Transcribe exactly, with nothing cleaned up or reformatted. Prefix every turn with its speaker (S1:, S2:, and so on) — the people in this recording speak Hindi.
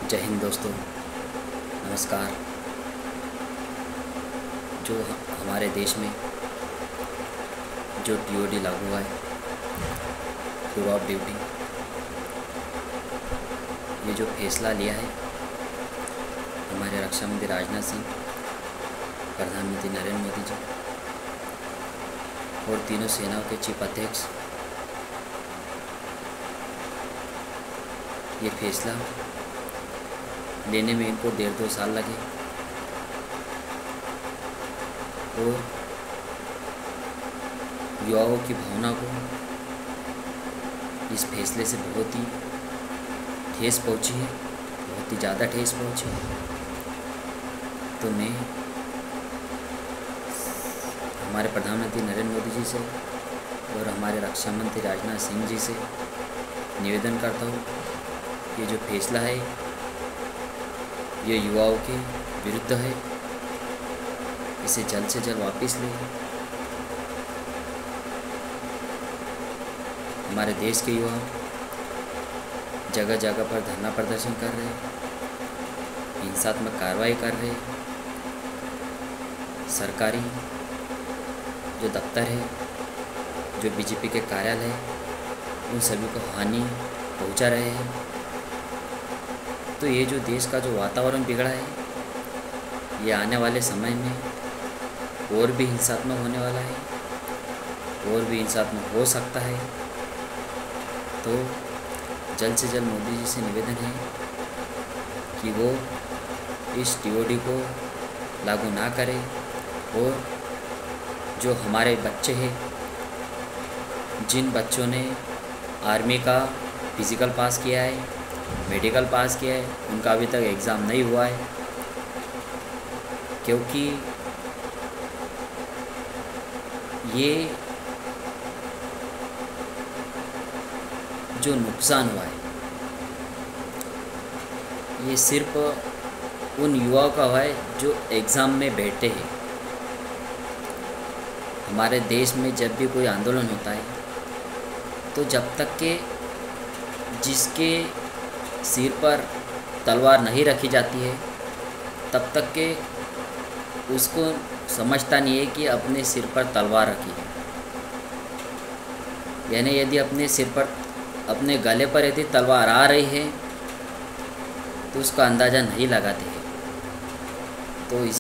S1: जय हिंद दोस्तों, नमस्कार। जो हमारे देश में जो टीओडी लागू हुआ है, टूर ऑफ ड्यूटी, ये जो फैसला लिया है हमारे रक्षा मंत्री राजनाथ सिंह, प्रधानमंत्री नरेंद्र मोदी जी और तीनों सेनाओं के चीफ अध्यक्ष, ये फैसला लेने में इनको डेढ़ दो साल लगे और युवाओं की भावना को इस फैसले से बहुत ही ठेस पहुंची है, बहुत ही ज़्यादा ठेस पहुंची है। तो मैं हमारे प्रधानमंत्री नरेंद्र मोदी जी से और हमारे रक्षा मंत्री राजनाथ सिंह जी से निवेदन करता हूँ, ये जो फैसला है ये युवाओं के विरुद्ध है, इसे जल्द से जल्द वापस लें। हमारे देश के युवा जगह जगह पर धरना प्रदर्शन कर रहे हैं, हिंसात्मक कार्रवाई कर रहे हैं, सरकारी जो दफ्तर है, जो बीजेपी के कार्यालय है, उन सभी को हानि पहुंचा रहे हैं। तो ये जो देश का जो वातावरण बिगड़ा है, ये आने वाले समय में और भी हिंसात्मक होने वाला है, और भी हिंसात्मक हो सकता है। तो जल्द से जल्द मोदी जी से निवेदन है कि वो इस टीओडी को लागू ना करें और जो हमारे बच्चे हैं, जिन बच्चों ने आर्मी का फिज़िकल पास किया है, मेडिकल पास किया है, उनका अभी तक एग्ज़ाम नहीं हुआ है, क्योंकि ये जो नुकसान हुआ है ये सिर्फ उन युवाओं का हुआ है जो एग्ज़ाम में बैठे हैं। हमारे देश में जब भी कोई आंदोलन होता है तो जब तक के जिसके सिर पर तलवार नहीं रखी जाती है तब तक के उसको समझता नहीं है कि अपने सिर पर तलवार रखी है। यानी यदि अपने सिर पर, अपने गले पर यदि तलवार आ रही है तो उसका अंदाज़ा नहीं लगाते हैं। तो इस